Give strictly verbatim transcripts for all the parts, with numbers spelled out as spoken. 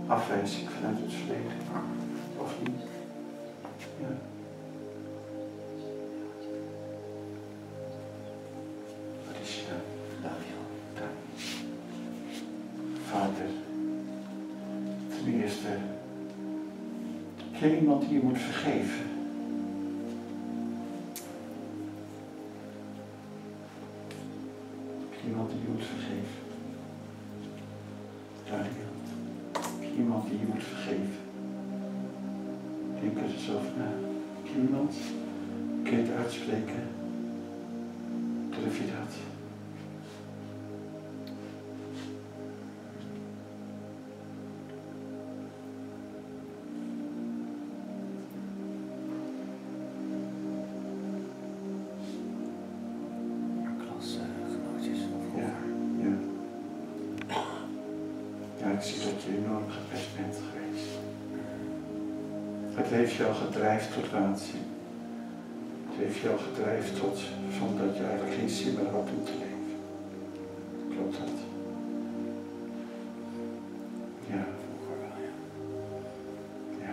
afwijzing vanuit het verleden. Of niet? Ja. Wat is je naam? Daniel. Daniel. Vader, ten eerste, ken je iemand die je moet vergeven? Iemand die je moet vergeven. Daniel. Iemand die je moet vergeven. Denk er eens over na. Iemand? Kun je het uitspreken? Durf je dat? Ik zie dat je enorm gepest bent geweest. Het heeft jou gedreven tot waanzin. Het heeft jou gedreven tot van dat je eigenlijk geen zin meer had om te leven. Klopt dat? Ja. Ja.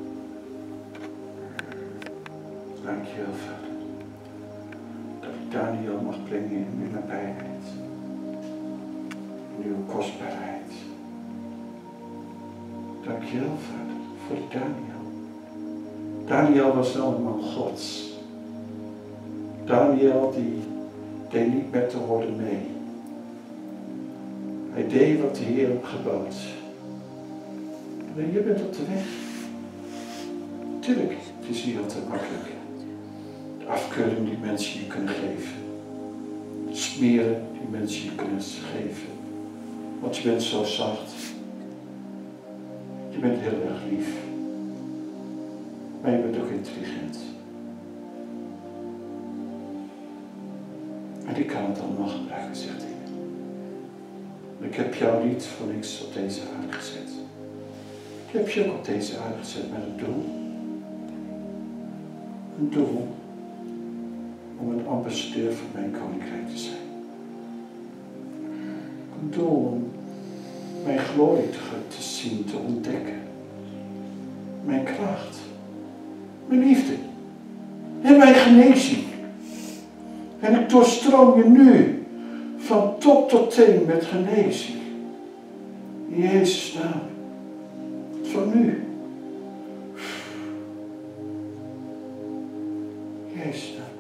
Dank je wel, Vader. Dat ik Daniel mag brengen in uw nabijheid. In uw kostbaarheid. Dank je wel, Vader, voor Daniel. Daniel was wel een man Gods. Daniel die deed niet met de woorden mee. Hij deed wat de Heer hem gebood. En je bent op de weg. Tuurlijk, het is niet altijd makkelijk. De afkeuring die mensen je kunnen geven. Het smeren die mensen je kunnen geven. Want je bent zo zacht. Je bent heel erg lief. Maar je bent ook intelligent. En ik kan het allemaal gebruiken, zegt hij. Ik heb jou niet voor niks op deze aarde gezet. Ik heb je ook op deze aarde gezet met een doel. Een doel om een ambassadeur van mijn koninkrijk te zijn. Een doel om mijn glorie te, te zien, te ontdekken. Mijn kracht. Mijn liefde. En mijn genezing. En ik doorstroom je nu van top tot teen met genezing. In Jezus' naam. Van nu. Jezus' naam.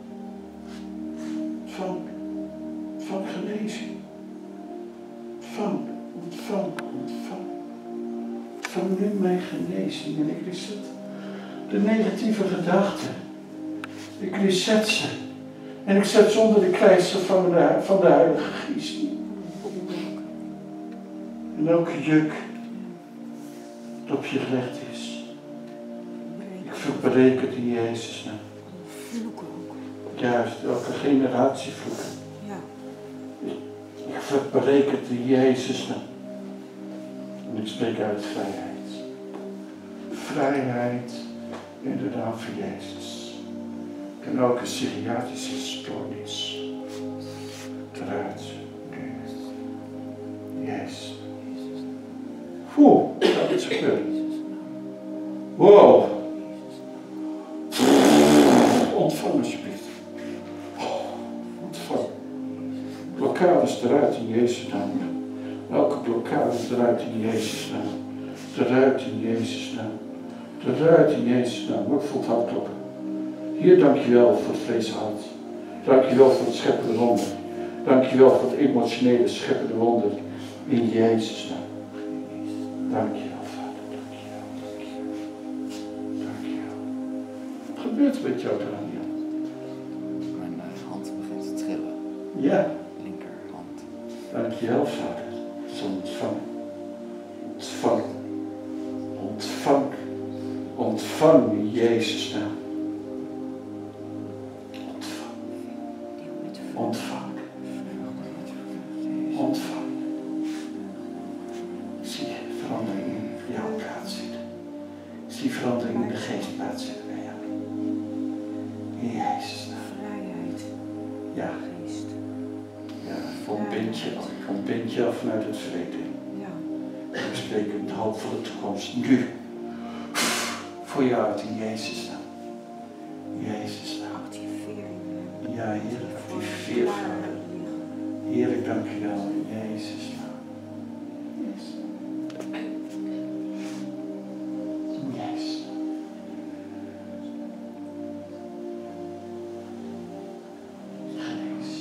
Van, van genezing. Van, ontvang, ontvang. Van nu mijn genezing. En ik reset de negatieve gedachten. Ik reset ze. En ik zet zonder de kleister van de, van de Heilige Geest. En elke juk dat op je gelegd is. Ik verbreek het in Jezus' naam. Juist, elke generatievloeken. Ik verbreek het in Jezus' naam. En ik spreek uit vrijheid. Vrijheid in de naam van Jezus. En elke psychiatrische stoornis eruit nu. Jezus. Oeh, dat is gebeurd. Wow. Ontvang alsjeblieft. Ontvang. Blokkades eruit in Jezus' naam. Elke blokkade eruit in Jezus' naam. Eruit in Jezus' naam. Eruit in Jezus' naam. Ook voelt hartkloppen. Heer, dankjewel voor het vleeshart. Dankjewel voor het scheppende wonder. Dankjewel voor het emotionele scheppende wonder. In Jezus' naam. Dankjewel, Vader. Dankjewel. Dankjewel. Dankjewel. Wat gebeurt er met jou, Daniel? Mijn uh, hand begint te trillen. Ja. Linkerhand. Dankjewel, Vader. Zo ontvang. Ontvang. Ontvang. Ontvang in Jezus' naam. Ontvang. Ontvang. Zie verandering in jouw plaatsvinden. Zie verandering in de geest plaatsvinden bij jou. In Jezus' naam. Vrijheid. Ja. Geest. Ja, ontbind je, ontbind je af vanuit het verleden. Ja. We spreken de hoop voor de toekomst nu. Voor jou uit in Jezus naam. Jezus naam. Ja, Heer, die veer. Heer, ik dank je wel in Jezus naam. Yes. Yes. Genees.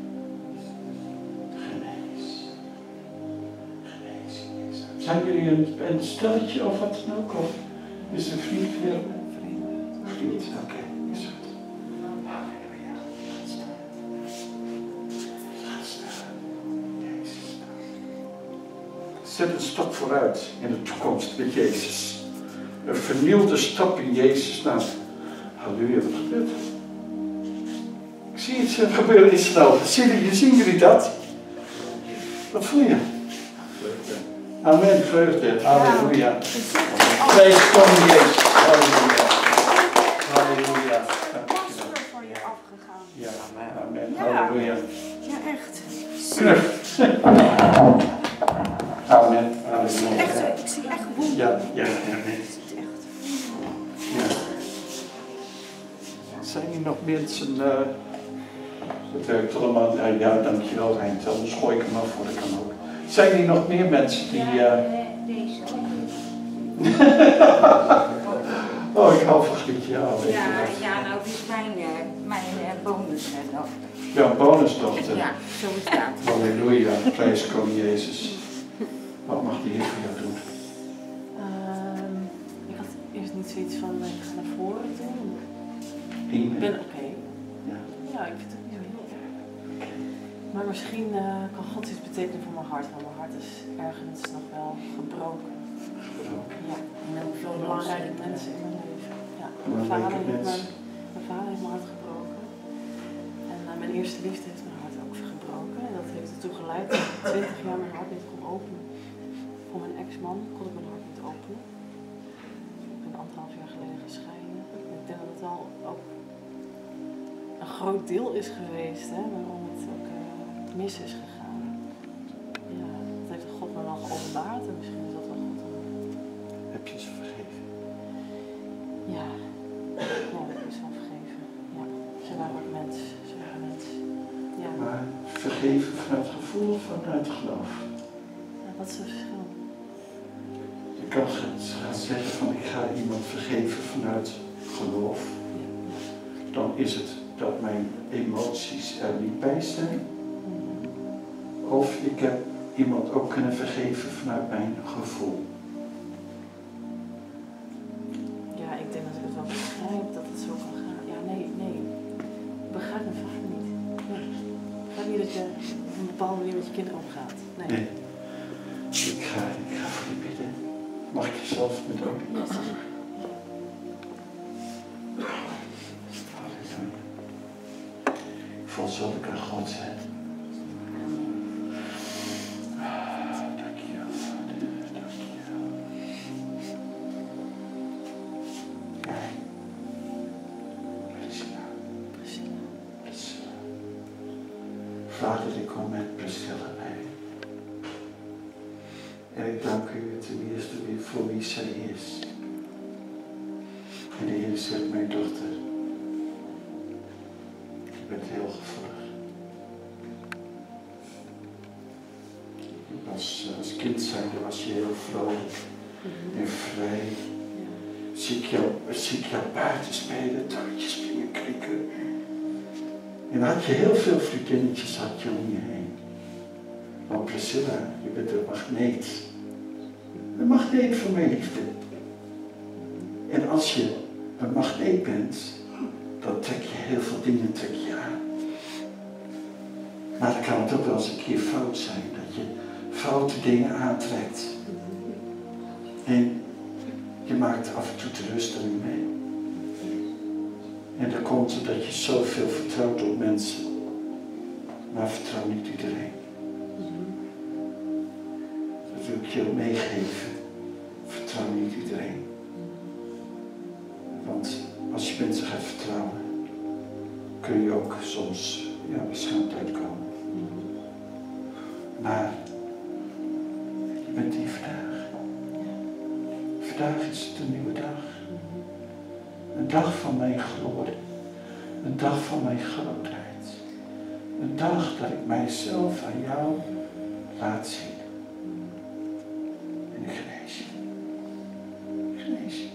Genees. Genees, Jezus. Zijn jullie een, een stelletje of wat dan ook? Of is een vriend weer? Vriend, oké. Okay. Is goed. Halleluja. Zet een stap vooruit in de toekomst met Jezus. Een vernieuwde stap in Jezus naam. Halleluja, wat gebeurt er? Ik zie iets gebeuren in snel. Zien, zien jullie dat? Wat voel je? Amen, vreugde. Halleluja. Prijs kom Jezus. Halleluja. Halleluja. Plaster voor je afgegaan. Ja, amen. Ja. Halleluja. Ja, echt. Terug. Amen. Halleluja. Echt, ik zie echt wonderen. Ja, ja, ja. Nee. Ik zie het echt. Ja. Zijn er nog mensen, uh, dat werkt allemaal, uh, ja dankjewel Rijn, anders gooi ik hem af voor, dat kan ook. Zijn er nog meer mensen die... Uh... Deze oh, ik hou van Grietje, ja. Weet Ja, je wat. ja, nou, het is mijn, uh, mijn uh, bonus. Uh, Ja, een bonusdochter. ja, zo is dat. Halleluja, prijs kom Jezus. Wat mag de Heer voor jou doen? Um, ik had eerst niet zoiets van, uh, ik ga naar voren doen. Amen. Ik ben oké. Okay. Ja. Ja, ik vind het niet zo heel erg. Maar misschien uh, kan God iets betekenen voor mijn hart, want mijn hart is ergens nog wel gebroken. Ja, en er zijn veel belangrijke mensen in mijn leven. Ja, mijn vader, heeft mijn, mijn vader heeft mijn hart gebroken. En uh, mijn eerste liefde heeft mijn hart ook gebroken. En dat heeft ertoe geleid dat ik twintig jaar mijn hart niet kon openen. Voor mijn ex-man kon ik mijn hart niet openen. Ik ben anderhalf jaar geleden gescheiden. Ik denk dat het al ook een groot deel is geweest, hè, waarom het ook uh, mis is gegaan. Ja, dat heeft God me wel geopenbaard en misschien is dat wel goed. Heb je ze vergeven? Ja, ja, dat is wel vergeven. Ja, ze waren ook mens. Ze waren mens. Ja. Maar vergeven vanuit gevoel of vanuit geloof? Ja, wat is het verschil? Je kan gaan zeggen van ik ga iemand vergeven vanuit geloof. Dan is het dat mijn emoties er niet bij zijn. Of ik heb iemand ook kunnen vergeven vanuit mijn gevoel. Ja, ik denk dat ik het wel begrijp dat het zo kan gaan. Ja, nee, nee. Ik begrijp me vaak niet. Nee. Ik begrijp niet dat je op een bepaalde manier met je kinderen omgaat. Nee. Nee. Ik ga, ik ga voor je bidden. Mag ik jezelf met ook? Ja, ik voel zulke God zijn. Dank je wel, Vader. Dank je wel. Jij. Priscilla. Priscilla. Priscilla. Vader, ik kom met Priscilla bij. En ik dank u ten eerste weer voor wie zij is. En de Heer zegt, mijn dochter, je bent heel gevoelig. Als, als kind zijnde was je heel vrolijk en vrij. Zie ik jou, zie ik jou buiten spelen, touwtjes springen, krikken. En dan had je heel veel vriendinnetjes had je om je heen. Maar Priscilla, je bent een magneet. Een magneet voor mijn liefde. En als je een magneet bent, dan trek je heel veel dingen trek je aan. Maar dan kan het ook wel eens een keer fout zijn, dat je foute dingen aantrekt. En je maakt af en toe teleurstelling mee. En dan komt het dat je zoveel vertrouwt op mensen, maar vertrouw niet iedereen. Dat wil ik je meegeven. Vertrouw niet iedereen. Want als je mensen gaat vertrouwen, kun je ook soms ja, beschaamd uitkomen. Maar je met die vandaag. Vandaag is het een nieuwe dag. Een dag van mijn glorie. Een dag van mijn grootheid. Een dag dat ik mijzelf aan jou laat zien. En ik genees je. Ik genees je.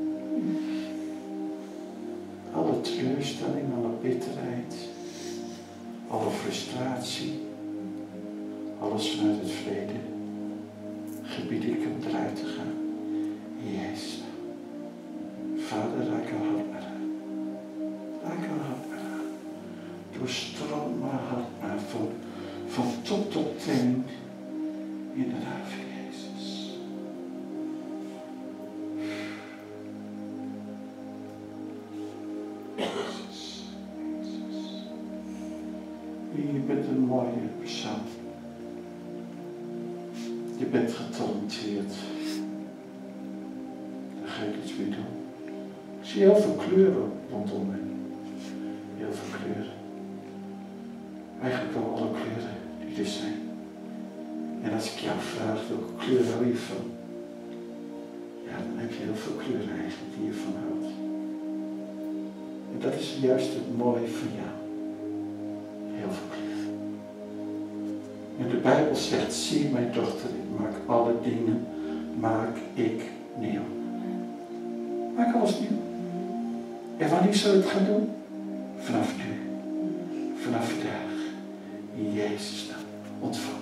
Alle teleurstelling, alle bitterheid, alle frustratie, alles vanuit het verleden, gebied ik hem eruit te gaan. Jezus. Vader, raak uw hart maar aan. Raak uw hart maar aan. Doorstroom mijn hart maar van, van top tot teen in de naam van Jezus. Jezus. Jezus. Je bent een mooie persoon. Je bent getalenteerd. Daar ga ik iets mee doen. Ik zie heel veel kleuren rondom me. Heel veel kleuren. Eigenlijk wel alle kleuren die er zijn. En als ik jou vraag welke kleur hou je van? Ja, dan heb je heel veel kleuren eigenlijk die je van houdt. En dat is juist het mooie van jou. Heel veel kleuren. En de Bijbel zegt, zie mijn dochter, ik maak alle dingen, maak ik nieuw. Maak alles nieuw. En wanneer zou je het gaan doen? Vanaf nu. Vanaf vandaag. In Jezus' naam. Ontvang.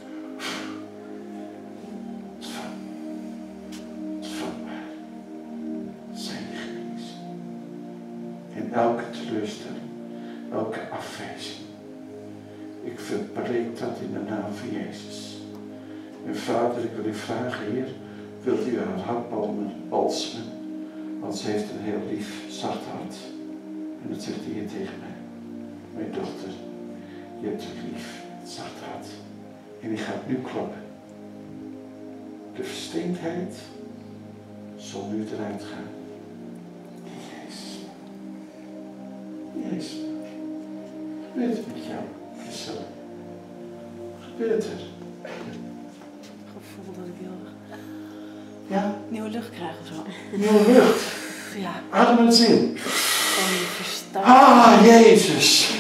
Ontvang. Ontvang maar. Zijn genezen. En elke teleurstelling, elke afwijzing. Ik verbreek dat in de naam van Jezus. En Vader, ik wil u vragen, Heer, wilt u haar hart balsemen? Want ze heeft een heel lief, zacht hart. En dat zegt de Heer tegen mij. Mijn dochter, je hebt een lief, zacht hart. En die gaat nu kloppen. De versteendheid zal nu eruit gaan. Jezus. Jezus. Gebeurt het met jou? Zo. Gebeurt er? Gevoel dat ik heel Ja? nieuwe lucht krijg of zo. Nieuwe lucht. Ja. Adem het in. Gewoon verstaan. Ah, Jezus.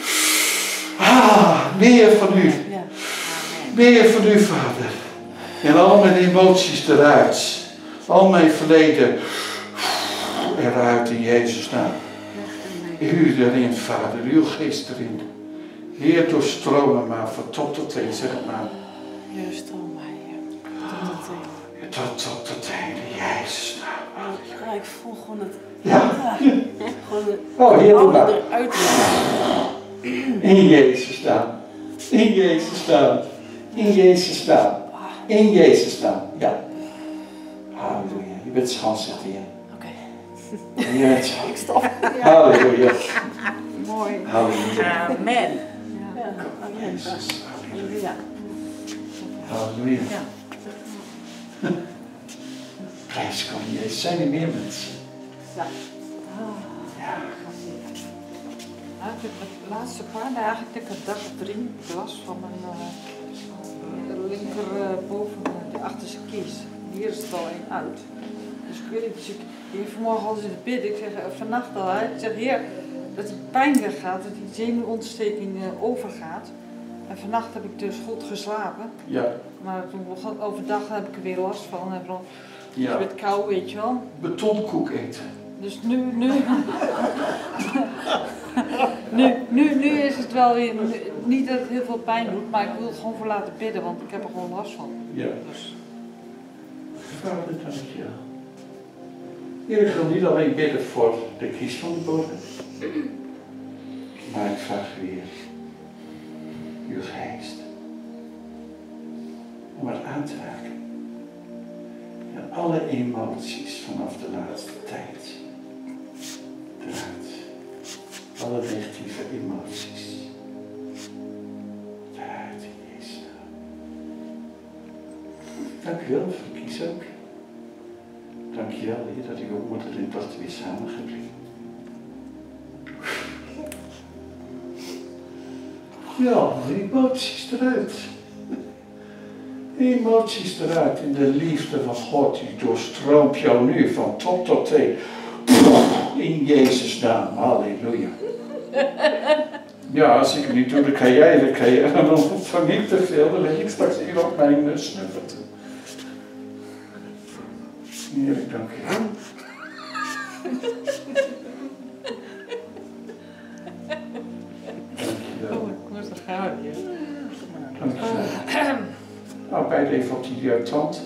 Ah, meer van u. Ja. Meer van u, Vader. En al mijn emoties eruit. Al mijn verleden eruit in Jezus' naam. U erin, Vader. Uw geest erin. Heer, doorstromen maar van top tot teen, zeg het maar. Heer, stroom mij, Heer. Tot tot teen. Tot top tot teen, in Jezus' naam. Ja, ik voel gewoon het... Ja. Gewoon het... Oh, Heer, doe maar. eruit. In Jezus' naam. In Jezus' naam. In Jezus' naam. In Jezus' naam. Ja. Halleluja. Je bent schoon, zegt de Heer. Oké. En je bent schoon. Ik stop. Halleluja. Mooi. Halleluja. Amen. Ja. Amen. Jezus. Halleluja. Halleluja. Ja. Prijs koning Jezus. Zijn er meer mensen? Ja. Ja. Nou, ik heb de laatste paar dagen, ik denk een dag of drie, last van mijn uh, linker uh, boven de achterste kies. Hier is het al een uit. Dus ik weet niet, dus ik hier vanmorgen al zitten bidden. Ik zeg uh, vannacht al, hè, ik zeg Heer, dat die pijn weggaat, dat die zenuwontsteking uh, overgaat. En vannacht heb ik dus goed geslapen. Ja. Maar toen begon, overdag heb ik er weer last van. En dan Ja. met kou, weet je wel. Betonkoek eten. Dus nu, nu, nu, nu, nu is het wel weer, niet dat het heel veel pijn doet, maar ik wil het gewoon voor laten bidden, want ik heb er gewoon last van. Ja. Dus. Vader, dank je wel. Heer, ik wil niet alleen bidden voor de kies van de bodem, maar ik vraag u weer uw geest om het aan te raken. En alle emoties vanaf de laatste tijd eruit. Alle negatieve emoties eruit in Jezus' naam. Dank u wel voor kies ook. Dank je wel, Heer, dat u uw moeder en dochter weer samen gaat brengen. Ja, de emoties eruit. Emoties eruit in de liefde van God. Die doorstroomt jou nu van top tot teen. In Jezus' naam. Halleluja. Ja, als ik het niet doe, dan kan jij dat creëren. En dan ontvang ik te veel. Dan leg ik straks hier op mijn uh, snuffert. Heerlijk, dank je wel. Dankjewel. Oh, ik moest er gaan. Dankjewel. Nou, bijt even op die uh, tand.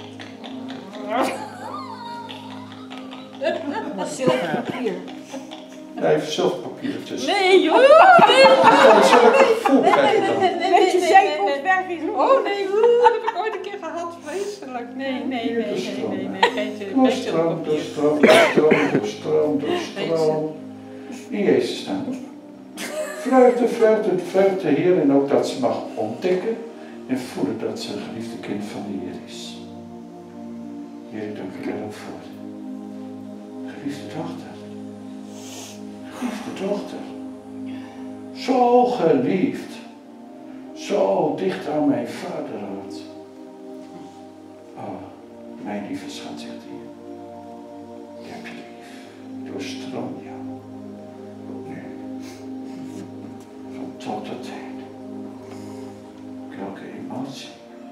Zilverpapier. Ja, even zilverpapier ertussen. Nee, joh! Ja, zal ik het gevoel krijgen dan? Nee, nee, Weet je nee, zeker nee, of weg is? Oh nee, oeh, dat heb ik ooit een keer gehad, vreselijk. Nee, nee, nee, nee, nee, nee, geen zin- geen Doorstroom, zilverpapier. doorstroom, doorstroom, doorstroom, doorstroom. In Jezus naam. Vreugde, vreugde, vreugde, Heer. En ook dat ze mag ontdekken en voelen dat ze een geliefde kind van de Heer is. Heer, dank u wel ook voor. Geliefde dochter. Geliefde dochter. Zo geliefd. Zo dicht aan mijn vaderhart. Oh, mijn lieve schat, zegt hij. Ik heb je lief. Doorstroom jou. Ook nu. Van top tot teen. Welke emotie.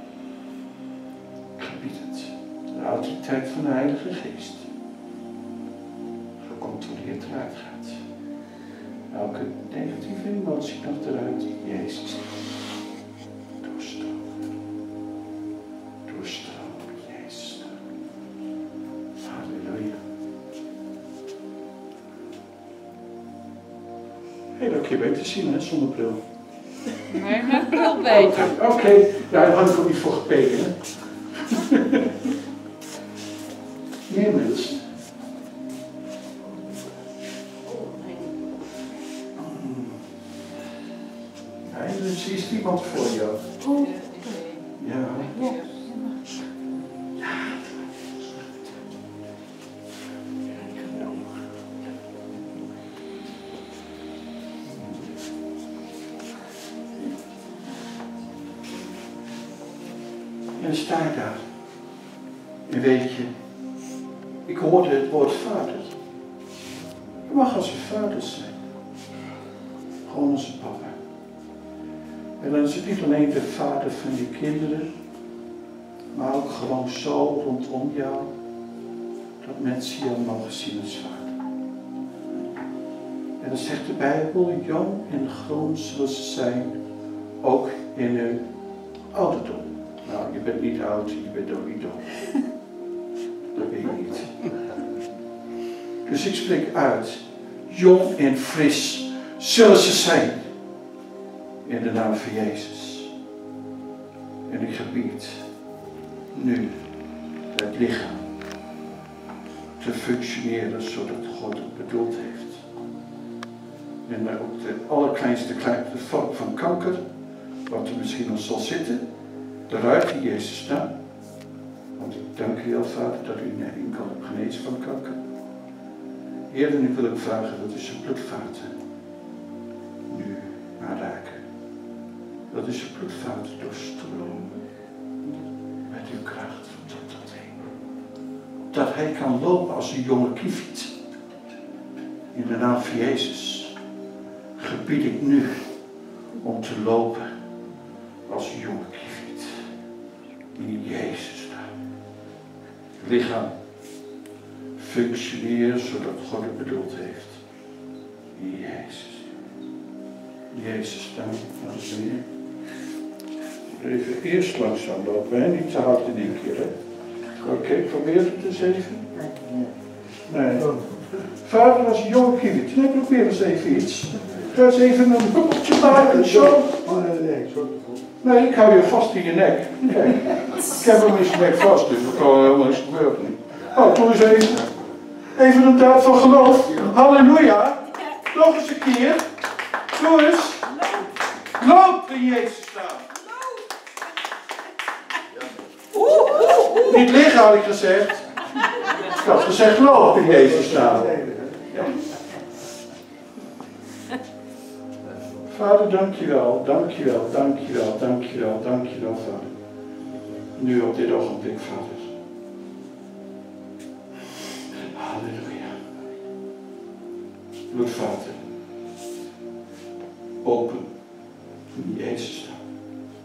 Gebied het. De autoriteit van de Heilige Geest. Gecontroleerd eruit gaat. Elke negatieve emotie nog eruit. Jezus. Doorstroom. Doorstroom. Jezus. Halleluja. Heel leuk je beter zien, hè, zonder bril. Nee, met bril beter. Oké, okay. Ja, daar had ik ook niet voor gepeken, hè. Nee, mensen. Ja, er is iemand voor jou. Ja. En sta daar. En weet je, ik hoorde het woord vader. Je mag als je vader zijn. Gewoon onze papa. En dan is het niet alleen de vader van je kinderen, maar ook gewoon zo rondom jou, dat mensen jou mogen zien als vader. En dan zegt de Bijbel, jong en groen zullen ze zijn, ook in hun ouderdom. Nou, je bent niet oud, je bent ook niet dom. Dat weet je niet. Dus ik spreek uit, jong en fris zullen ze zijn. In de naam van Jezus. En ik gebied nu het lichaam te functioneren zodat God het bedoeld heeft. En ook de allerkleinste kleinste vorm van kanker, wat er misschien nog zal zitten, eruit in Jezus naam. Want ik dank u wel, Vader, dat u in kan genezen van kanker. Heer, en ik wil ook vragen dat u zijn bloedvaten nu aanraken. Dat u zijn bloedvaten doorstromen met uw kracht van tot tot heen. Dat hij kan lopen als een jonge kieviet. In de naam van Jezus gebied ik nu om te lopen als een jonge kieviet. In Jezus naam. Lichaam functioneert zodat God het bedoeld heeft. In Jezus. Jezus naam. Dames en heren. Even eerst langzaam lopen, hè? Niet te hard in één keer. Oké, okay, probeer het eens even. Nee. Vader, als een jonge kieviet, nee, probeer eens even iets. Ga eens even een bubbeltje maken, zo. Nee, ik hou je vast in je nek. Kijk, ik heb hem in zijn nek vast, dus dat kan helemaal niks gebeuren. Oh, doe eens even. Even een daad van geloof. Halleluja. Nog eens een keer. Doe eens. Loop in Jezus naam. Niet liggen had ik gezegd. Ik had gezegd loop in Jezus naam. Ja. Vader, dankjewel, dankjewel, dankjewel, dankjewel, dankjewel, Vader. Nu op dit ogenblik, Vader. Halleluja. Bloedvaten. Open. In Jezus naam.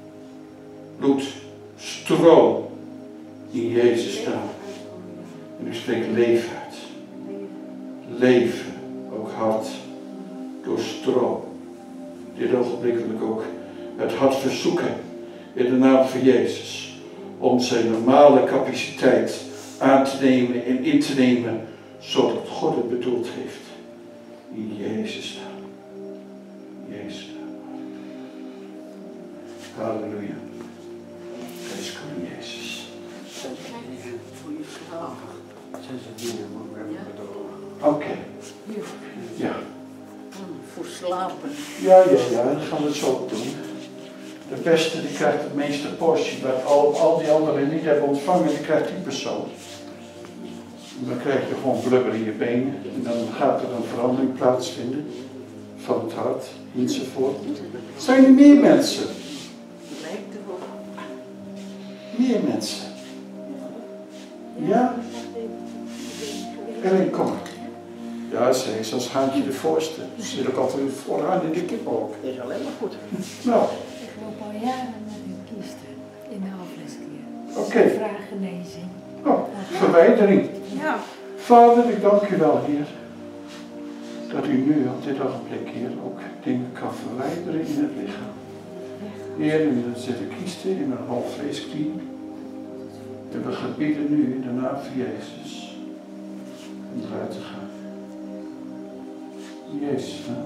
Bloedstroom. In Jezus naam. En ik spreek leven uit. Leven. Ook hart. Door stroom. Dit ogenblik wil ik ook het hart verzoeken. In de naam van Jezus. Om zijn normale capaciteit aan te nemen en in te nemen. Zodat God het bedoeld heeft. In Jezus naam. In Jezus naam. Halleluja. Wees koning Jezus. Voor je slapen. Oké. Okay. Ja. Voor slapen. Ja, ja, ja. Dan gaan we het zo doen. De beste die krijgt het meeste portie. Wat al, al die anderen niet hebben ontvangen, die krijgt die persoon. Dan krijg je gewoon blubber in je benen. En dan gaat er een verandering plaatsvinden. Van het hart, enzovoort. Zijn er meer mensen? Lijkt erop. Meer mensen? Ja? Erin, kom. Ja, ze is als Haantje de voorste. Ze zit ook altijd vooraan in de kippenhok. Dat is alleen maar goed. Nou. Ik loop al jaren met een kisten in de halflesklier. Oké. Okay. Vraaggenezing. Oh, verwijdering. Ja. Vader, ik dank u wel, Heer. Dat u nu op dit ogenblik, Heer, ook dingen kan verwijderen in het lichaam. Heer, u zit een kisten in een halfvleesklier. En we gebieden nu in de naam van Jezus om eruit te gaan. In Jezus naam.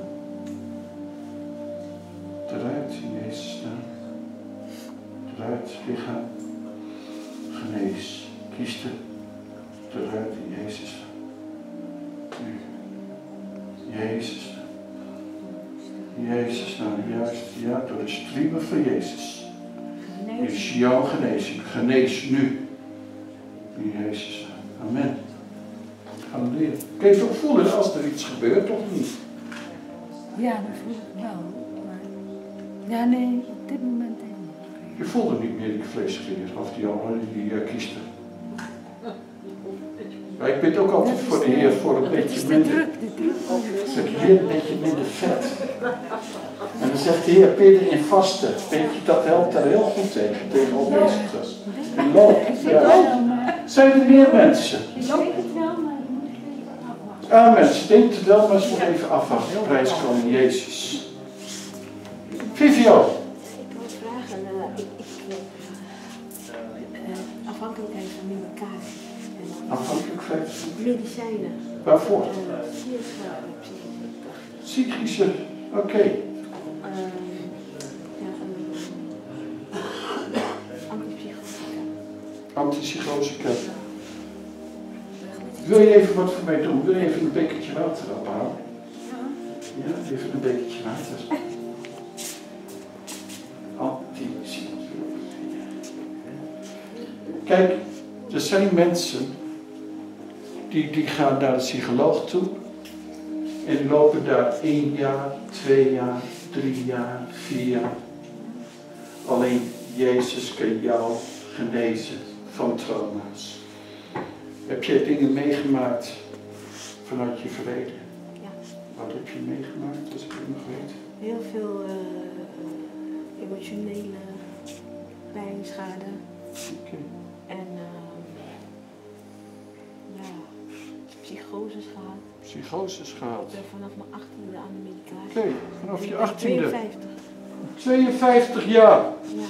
Eruit in Jezus naam. Eruit, lichaam. Genees. Kiesten. Eruit in Jezus naam. Nu. Jezus naam. Jezus naam. Juist, ja, door het streamen van Jezus. Is jouw genezing. Genees nu. In Jezus naam. Amen. Halleluja. Kun je toch voelen als er iets gebeurt, toch niet? Ja, dat voel ik wel. Maar... Ja, nee, op dit moment niet. Je voelde niet meer die vleesklier of die, die uh, kiesten. Ja, ik bid ook altijd voor de Heer voor een beetje minder. Druk, de druk. Zeg Heer, een beetje minder vet. En dan zegt de Heer, bidden in vasten. Weet je, dat helpt daar heel goed tegen, tegen obesitas. En loop. Ja. Zijn er meer mensen? Ik weet het wel, maar je moet even afwachten. Amen. Ze denkt het wel, maar ze moet even afwachten. Prijs koning Jezus. Vivio. Ik wil vragen, uh, ik, ik, uh, uh, afhankelijkheid van medicatie. Afhankelijk van medicijnen. Waarvoor? Uh, Psychische. Oké. Okay. Uh, ja, uh, antipsychotica. Antipsychotica. Wil je even wat voor mij doen? Wil je even een bekertje water ophalen? Ja, even een bekertje water. Antipsychotica. Kijk, er zijn mensen die, die gaan naar de psycholoog toe en die lopen daar één jaar, twee jaar, drie jaar, vier jaar. Alleen Jezus kan jou genezen van trauma's. Heb jij dingen meegemaakt vanuit je verleden? Ja. Wat heb je meegemaakt, als ik het nog weet? Heel veel uh, emotionele pijn, schade. Oké. Okay. En uh, ja, psychoses gehad. Psychoses gehad. Ik ben vanaf mijn achttiende aan de medicatie. Oké, okay, vanaf je achttiende. tweeënvijftig. tweeënvijftig jaar. Ja.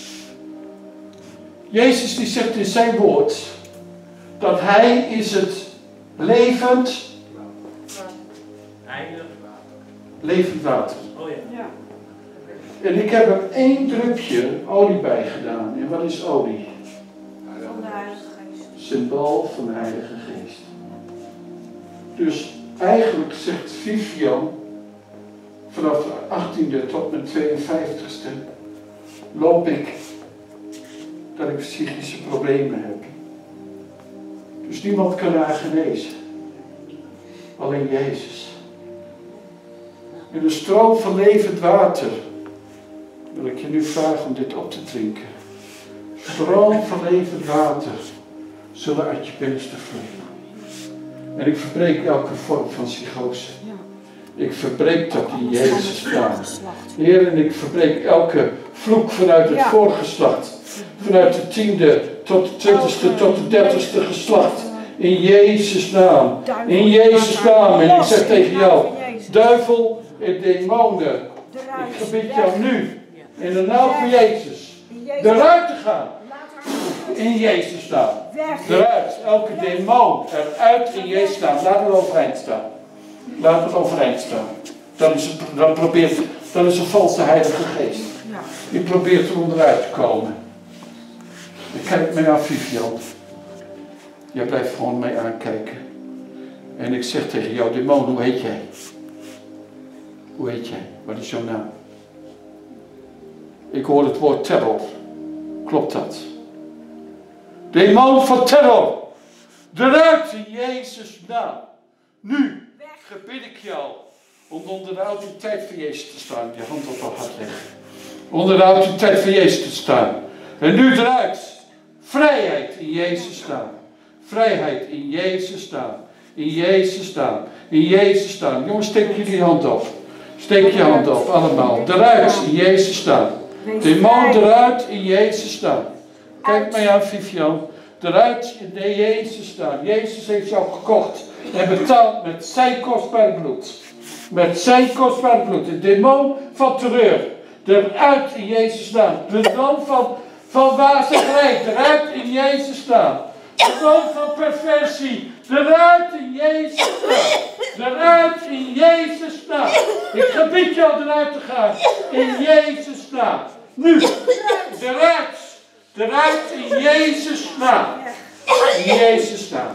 Jezus die zegt in zijn woord dat hij is het levend, Heilig water. levend water. Oh ja. Ja. En ik heb er één drupje olie bij gedaan. En wat is olie? Van de Heilige Geest. Symbool van de Heilige Geest. Dus eigenlijk zegt Vivian vanaf de achttiende tot mijn tweeënvijftigste loop ik dat ik psychische problemen heb. Dus niemand kan haar genezen. Alleen Jezus. In de stroom van levend water wil ik je nu vragen om dit op te drinken. stroom van levend water zullen uit je binnenste vloeien. En ik verbreek elke vorm van psychose. Ik verbreek dat in Jezus' naam. Heer, en ik verbreek elke vloek vanuit het voorgeslacht. Vanuit de tiende tot de twintigste tot de dertigste geslacht. In Jezus' naam. In Jezus' naam. En ik zeg tegen jou, duivel en demonen, ik gebied jou nu, in de naam van Jezus, eruit te gaan. In Jezus' naam. Eruit. Elke demon eruit in Jezus' naam. Laat het overeind staan. Laat het overeind staan. Dan is het, dan probeert, dan is een valse heilige geest. Die probeert er onderuit te komen. Ik kijk mij aan, Vivian. Jij blijft gewoon mee aankijken. En ik zeg tegen jou, demon, hoe heet jij? Hoe heet jij? Wat is jouw naam? Ik hoor het woord terror. Klopt dat? Demon van terror. Eruit in Jezus' naam. Nu gebid ik jou om onder de autoriteit van Jezus te staan. Je hand op haar hart leggen. Onder de autoriteit van Jezus te staan. En nu eruit. Vrijheid in Jezus' naam. Vrijheid in Jezus' naam. In Jezus' naam. In Jezus' naam. Jongens, steek jullie hand op. Steek je hand op, allemaal. Eruit in Jezus' naam. Demon eruit in Jezus' naam. Kijk mij aan, Vivian. Eruit in Jezus' naam. Jezus heeft jou gekocht en betaald met zijn kostbaar bloed. Met zijn kostbaar bloed. De demon van terreur. Eruit in Jezus' naam. De demon van, van wazigheid. Eruit in Jezus' naam. De demon van perversie. Eruit in Jezus' naam. Eruit in Jezus' naam. Ik gebied jou eruit te gaan. In Jezus' naam. Nu. Eruit. Eruit in Jezus' naam. In Jezus' naam.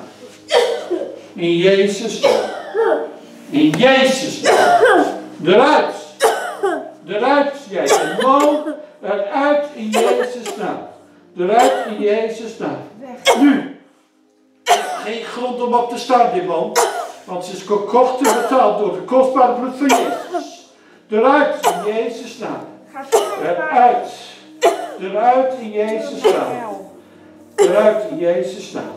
In Jezus' naam. In Jezus' naam. Eruit. Eruit, jij demon. Eruit in Jezus' naam. Eruit in Jezus' naam. Nu. Geen grond om op te staan, demon. Want ze is gekocht en betaald door de kostbare bloed van Jezus. Eruit in Jezus' naam. Eruit. Eruit in Jezus' naam. Eruit in Jezus' naam.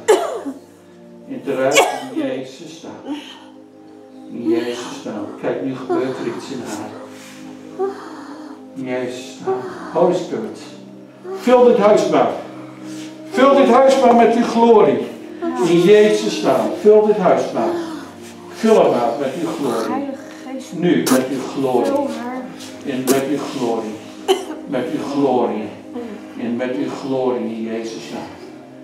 En eruit in Jezus' naam. In Jezus' naam. Kijk, nu gebeurt er iets in haar. In Jezus' naam. Holy Spirit. Vul dit huis maar. Vul dit huis maar met uw glorie. In Jezus' naam. Vul dit huis maar. Vul hem maar met uw glorie. Nu met uw glorie. En met uw glorie. Met uw glorie. En met uw glorie in Jezus' naam.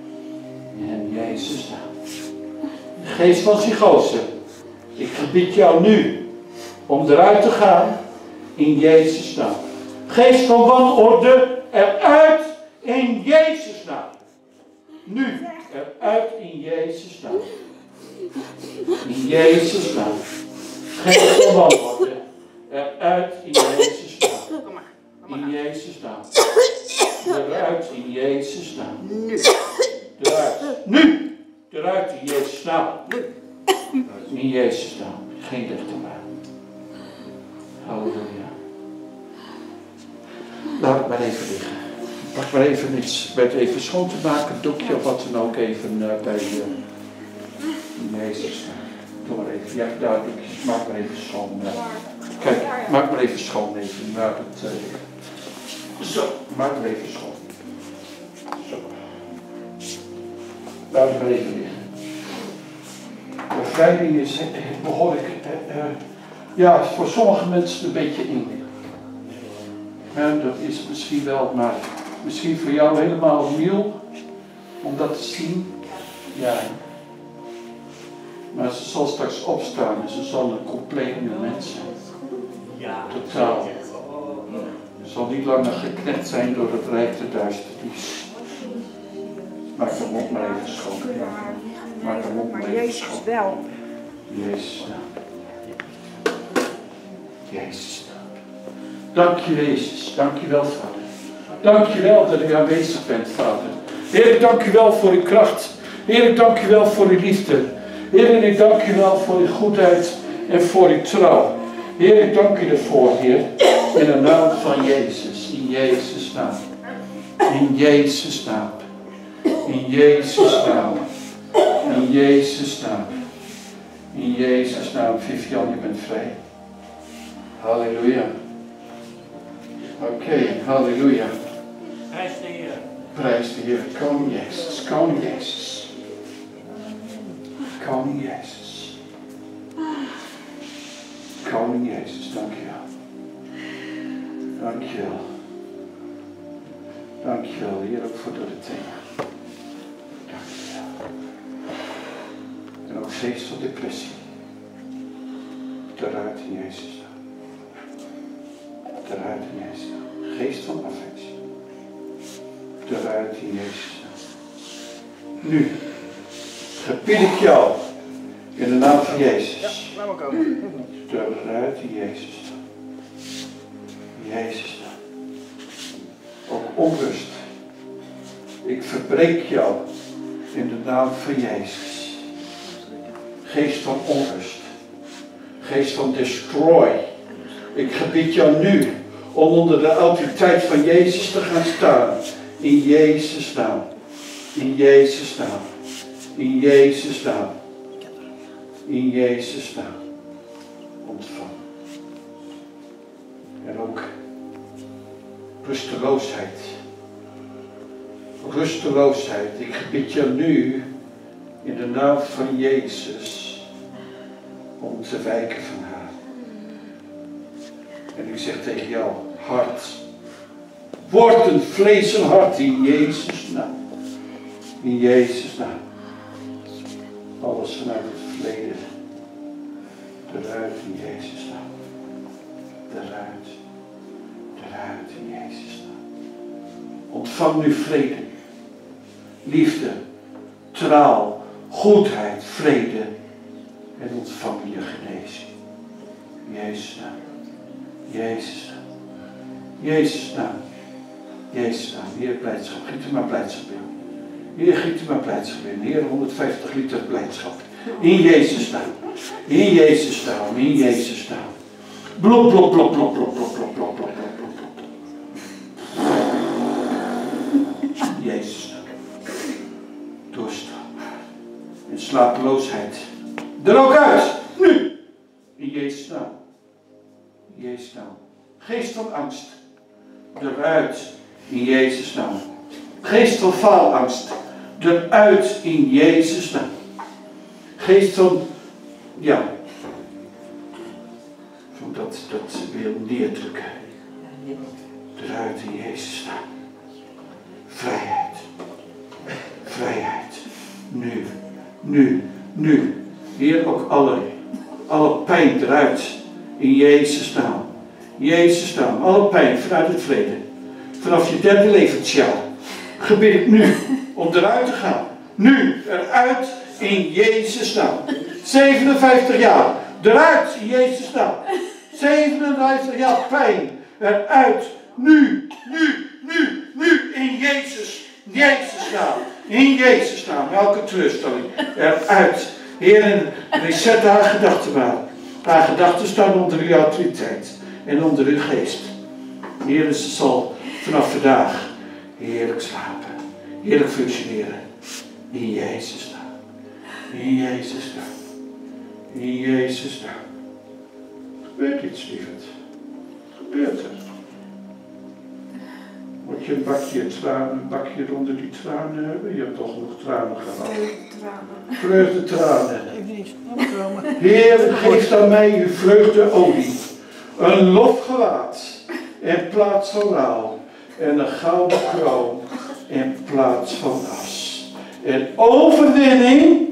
In Jezus' naam. Geest van psychose. Ik gebied jou nu om eruit te gaan in Jezus' naam. Geest van wanorde eruit in Jezus' naam. Nu eruit in Jezus' naam. In Jezus' naam. Geest van wanorde eruit in Jezus' naam. In Jezus' naam. Eruit in Jezus' naam. Nu. Eruit. Nu. Eruit in Jezus' naam. In Jezus' naam. Geen licht erbij. Halleluja. Laat het maar even liggen. Pak maar even iets met even schoon te maken, een doekje of wat dan ook even uh, bij je. Uh, Jezus. Doe maar even. Ja, daar doekjes. Maak maar even schoon. Uh. Kijk, maak maar even schoon even. Nou, dat, uh, zo, maak maar even schoon. Zo. Laat het maar even liggen. Bevrijding is behoorlijk, uh, uh, ja, voor sommige mensen een beetje eng. Ja, dat is misschien wel, maar misschien voor jou helemaal nieuw om dat te zien. Ja. Maar ze zal straks opstaan en ze zal een compleet nieuw mens zijn. Totaal. Ze zal niet langer geknecht zijn door het rijk der duisternis. Maak de mond maar even schoon. Maak de mond maar even schoon. wel. Jezus naam. Jezus naam. Dank je Jezus. Dank je wel Vader. Dank je wel dat u aanwezig bent Vader. Heer, ik dank u wel voor uw kracht. Heer, ik dank u wel voor uw liefde. Heer, en ik dank u wel voor uw goedheid en voor uw trouw. Heer, ik dank u ervoor, Heer. In de naam van Jezus. In Jezus' naam. In Jezus' naam. In Jezus' naam. In Jezus' naam. In Jezus' naam. Vivian, je bent vrij. Halleluja. Oké, okay, halleluja. Prijs de Heer. Prijs de Heer. Koning Jezus. Koning Jezus. Koning Jezus. Koning Jezus, dankjewel. Dankjewel. Dankjewel, Heer, ook voor Dorothea. Dankjewel. En ook geest van depressie. Eruit in Jezus. Eruit in Jezus. Geest van affectie. Eruit in Jezus. Nu gebied ik jou in de naam van Jezus. Ja, laat maar komen. Eruit in Jezus. Jezus. Ook onrust. Ik verbreek jou in de naam van Jezus. Geest van onrust. Geest van destroy. Ik gebied jou nu om onder de autoriteit van Jezus te gaan staan. In Jezus' naam. In Jezus' naam. In Jezus' naam. In Jezus' naam. Ontvang. En ook rusteloosheid. Rusteloosheid. Ik gebied jou nu in de naam van Jezus om te wijken van haar. En ik zeg tegen jou, hart. Word een vlees en hart in Jezus' naam. In Jezus' naam. Alles vanuit het verleden. Eruit in Jezus' naam. Eruit. Eruit in Jezus' naam. Ontvang nu vrede. Liefde. Trouw. Goedheid. Vrede. En ontvang je genezing. Jezus' naam. Jezus' naam. Jezus' naam. Jezus' naam. Heer, blijdschap. Giet er maar blijdschap in. Heer, giet er maar blijdschap in. Heer, honderdvijftig liter blijdschap. In Jezus' naam. In Jezus' naam. In Jezus' naam. Blop, blop, blop, blop, blop, blop, blop, blop, blop, blop, blop. Jezus' naam. Dorst. En slapeloosheid. Er ook uit. Nu. In Jezus' naam. In Jezus' naam. Geest van angst. Eruit. In Jezus' naam. Geest van faalangst. Eruit. In Jezus' naam. Geest van, ja, van dat, dat wil neerdrukken. Eruit in Jezus' naam. Vrijheid. Vrijheid. Nu. Nu. Nu. Heer, ook alle, alle pijn eruit. In Jezus' naam. Jezus' naam. Alle pijn vanuit het verleden. Vanaf je derde levensjaar. Gebid ik nu om eruit te gaan. Nu. Eruit in Jezus' naam. zevenenvijftig jaar. Eruit in Jezus' naam. zevenenvijftig jaar pijn. Eruit. Nu. Nu. Nu. Nu. In Jezus. Jezus' naam. In Jezus' naam. Elke teleurstelling. Eruit. Heer, reset haar gedachten maar. Haar gedachten staan onder uw autoriteit. En onder uw geest. Heer, ze zal vanaf vandaag heerlijk slapen. Heerlijk functioneren. In Jezus' naam. In Jezus' naam. In Jezus' naam. Gebeurt iets, lieverd. Gebeurt er. Moet je een bakje tranen, een bakje onder die tranen hebben? Je hebt toch nog tranen gehad. Vreugdetranen. Heer, geef aan mij uw vreugdeolie. Een lofgewaad in plaats van rouw. En een gouden kroon in plaats van as. En overwinning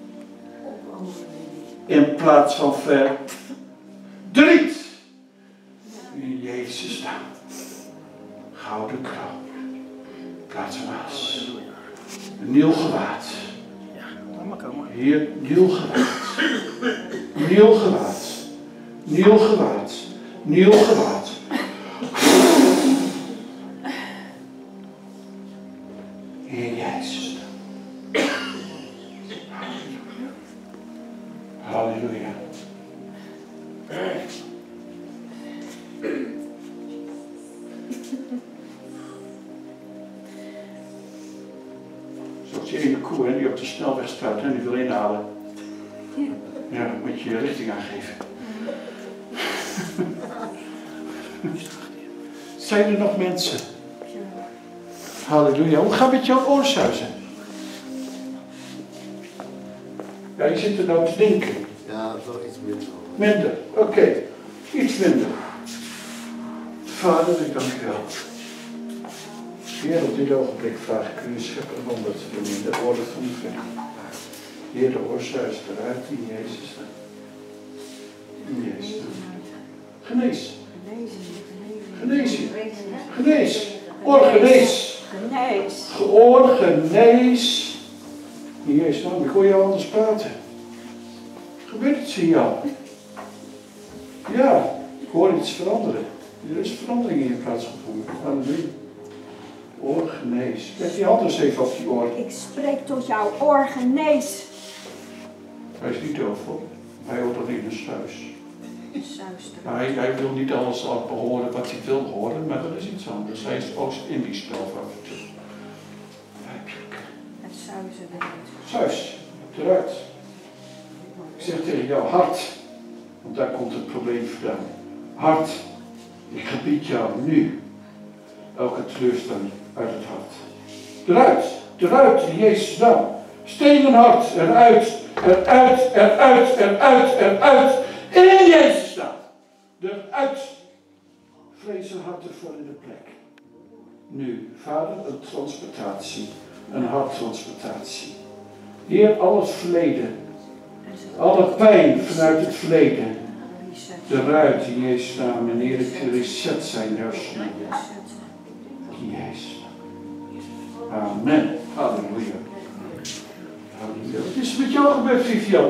in plaats van verdriet. In Jezus' naam. Gouden kroon. In plaats van as. Een nieuw gewaad. Heer, nieuw gewaad. Nieuw gewaad. Nieuw gewaad. Nieuw gewaad. Heer Jezus. Halleluja. Zoals die ene koe hè, die op de snelweg staat en die wil inhalen. Ja, dan moet je je richting aangeven. Zijn er nog mensen? Halleluja. Hoe gaat het met jouw oorsuizen? Ja, je zit er nou te denken. Ja, toch iets minder. Minder, oké. Okay. Iets minder. Vader, ik dank u wel. Heer, op dit ogenblik vraag ik u, schepper, om dat te doen in de orde van uw verhaal. Heer, de oorsuis eruit in Jezus' naam. In Jezus' naam. Genees. Genees. Genees. Oor, genees. Genees. Oor, genees. In Jezus' naam, ik hoor jou anders praten. Gebeurt iets in jou? Ja, ik hoor iets veranderen. Er is verandering in je plaatsgevonden. Halleluja. Oor, genees. Leg die hand eens even op die oor. Ik spreek tot jouw oor, genees. Hij is niet doof hoor. Hij hoort alleen een sluis. Zuister. Hij, hij wil niet alles laten horen wat hij wil horen, maar dat is iets anders. Hij is ook in die spel af en toe. Het zuizen eruit. Zuis, eruit. Ik zeg tegen jou, hart, want daar komt het probleem vandaan. Hart, ik gebied jou nu elke teleurstelling uit het hart. Eruit, eruit, in Jezus' naam. Stenen hart, eruit, eruit, eruit, eruit, eruit. In Jezus' naam. Eruit. Vrezen harten voor in de plek. Nu, Vader, een transplantatie. Een harttransplantatie. Heer, al het verleden. Alle pijn vanuit het verleden. Eruit in Jezus' naam. En Heer, ik reset zijn hersenen. In Jezus' naam. Amen. Halleluja. Halleluja. Wat is er met jou gebeurd, Vivian?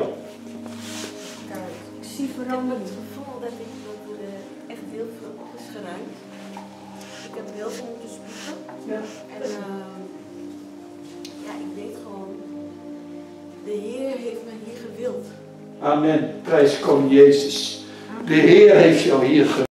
Ik zie vooral het gevoel dat ik dat er uh, echt heel veel op is geruimd. Ik heb heel veel moeten spoeden. Ja. En uh, ja, ik weet gewoon, de Heer heeft mij hier gewild. Amen. Prijs koning Jezus. De Heer heeft jou hier gewild.